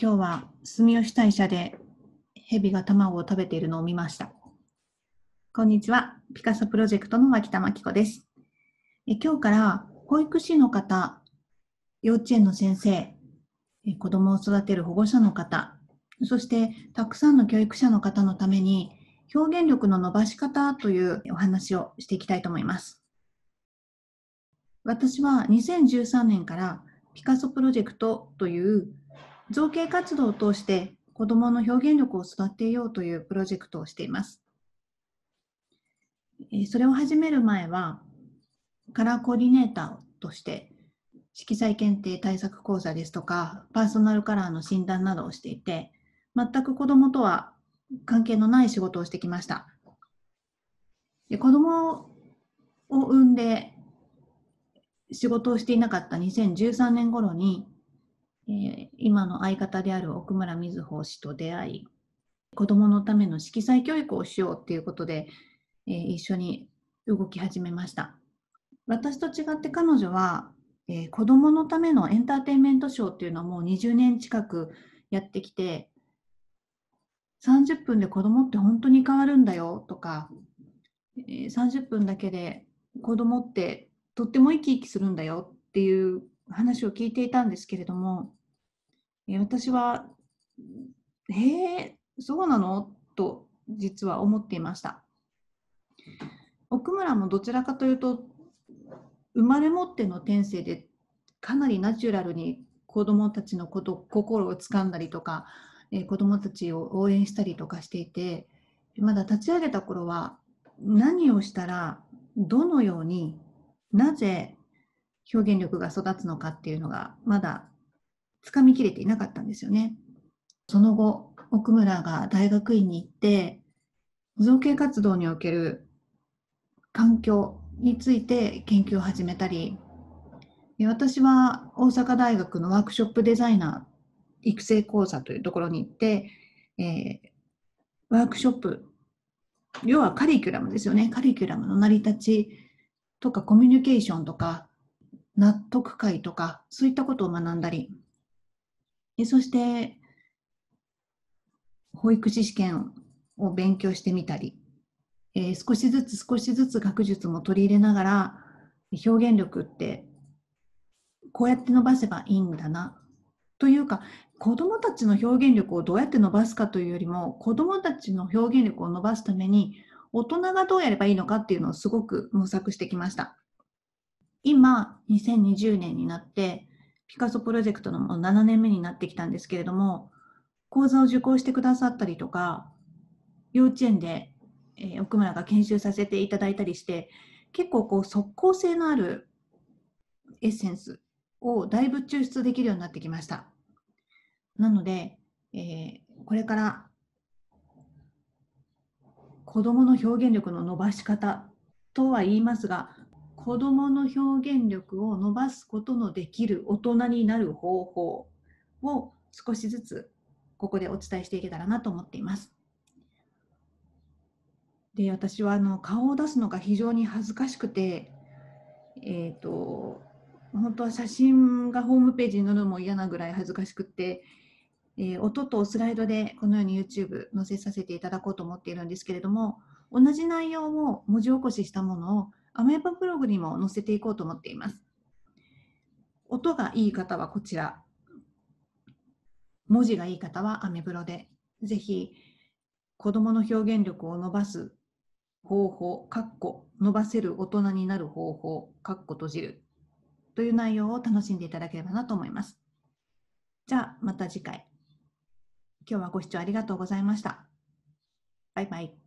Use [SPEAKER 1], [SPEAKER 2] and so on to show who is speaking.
[SPEAKER 1] 今日は住吉大社で蛇が卵を食べているのを見ました。こんにちは。ピカソプロジェクトの脇田真紀子です。今日から保育士の方、幼稚園の先生、子どもを育てる保護者の方、そしてたくさんの教育者の方のために表現力の伸ばし方というお話をしていきたいと思います。私は2013年からピカソプロジェクトという造形活動を通して子どもの表現力を育てようというプロジェクトをしています。それを始める前はカラーコーディネーターとして色彩検定対策講座ですとかパーソナルカラーの診断などをしていて、全く子どもとは関係のない仕事をしてきました。子どもを産んで仕事をしていなかった2013年頃に、今の相方である奥村瑞穂氏と出会い、子どものための色彩教育をしようということで、一緒に動き始めました。私と違って彼女は、子どものためのエンターテインメントショーっていうのをもう20年近くやってきて、30分で子どもって本当に変わるんだよとか、30分だけで子どもってとっても生き生きするんだよっていう話を聞いていたんですけれども、私はそうなのと実は思っていました。奥村もどちらかというと生まれ持っての天性でかなりナチュラルに子どもたちの心をつかんだりとか、子どもたちを応援したりとかしていて、まだ立ち上げた頃は何をしたらどのようになぜ表現力が育つのかっていうのがまだつかみきれていなかったんですよね。その後、奥村が大学院に行って造形活動における環境について研究を始めたり、私は大阪大学のワークショップデザイナー育成講座というところに行って、ワークショップ、要はカリキュラムですよね。カリキュラムの成り立ちとかコミュニケーションとか納得感とかそういったことを学んだり、そして保育士試験を勉強してみたり、少しずつ学術も取り入れながら表現力ってこうやって伸ばせばいいんだなというか、子どもたちの表現力をどうやって伸ばすかというよりも、子どもたちの表現力を伸ばすために大人がどうやればいいのかっていうのをすごく模索してきました。今2020年になってピカソプロジェクトのもう7年目になってきたんですけれども、講座を受講してくださったりとか、幼稚園で、奥村が研修させていただいたりして、結構即効性のあるエッセンスをだいぶ抽出できるようになってきました。なので、これから子どもの表現力の伸ばし方とは言いますが、子どもの表現力を伸ばすことのできる大人になる方法を少しずつここでお伝えしていけたらなと思っています。で、私は顔を出すのが非常に恥ずかしくて、本当は写真がホームページに載るのも嫌なぐらい恥ずかしくって、音とスライドでこのように YouTube 載せさせていただこうと思っているんですけれども、同じ内容を文字起こししたものをアメーバブログにも載せていこうと思っています。音がいい方はこちら、文字がいい方はアメブロで、ぜひ子どもの表現力を伸ばす方法、伸ばせる大人になる方法、閉じるという内容を楽しんでいただければなと思います。じゃあまた次回。今日はご視聴ありがとうございました。バイバイ。